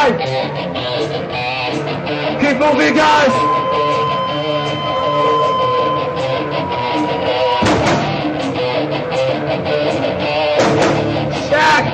side. Keep moving, guys. Stack.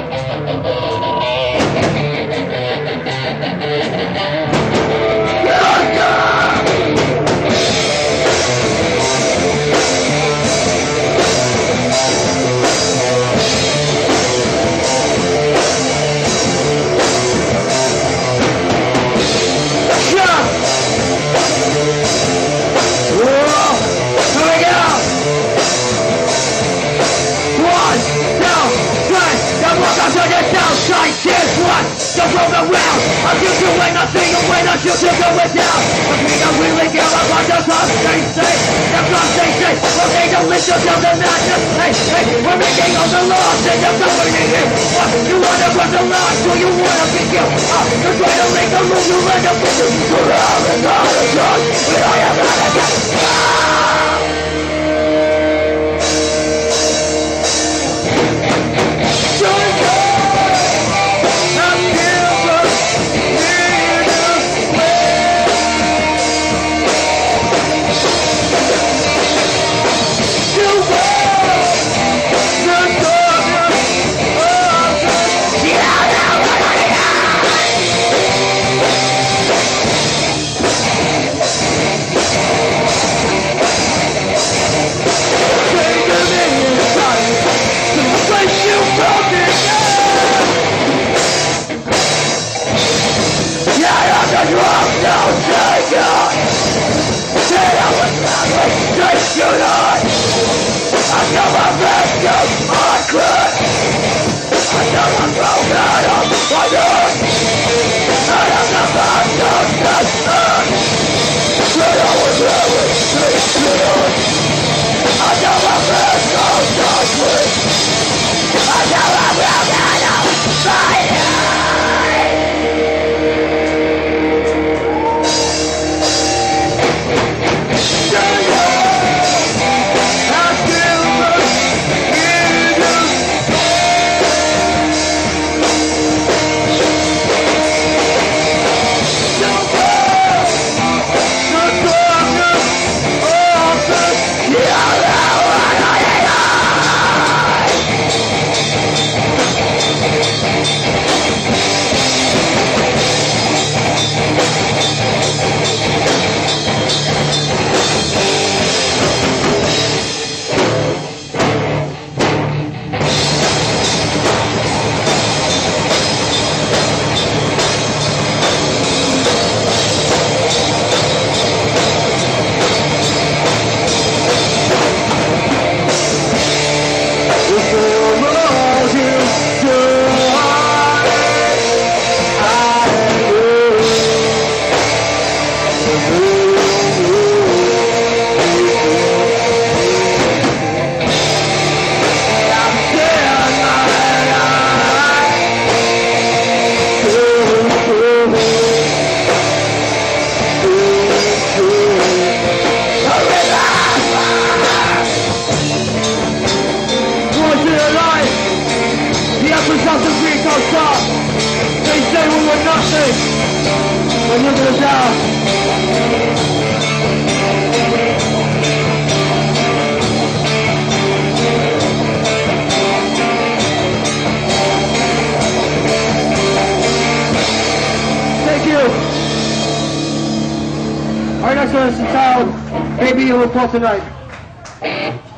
Don't roll around, I'll give you away, nothing away, not you to go it down. I mean, I really care about the top, stay safe. That's what they say, well they don't listen to the madness. Hey, hey, we're making all the laws and they're governing it. What, you wanna run the line, do you wanna be killed? You're trying to make a move, you end up with you. You're all in all the drugs, we all have had a get. Alright, next one is the town. Maybe you will call tonight.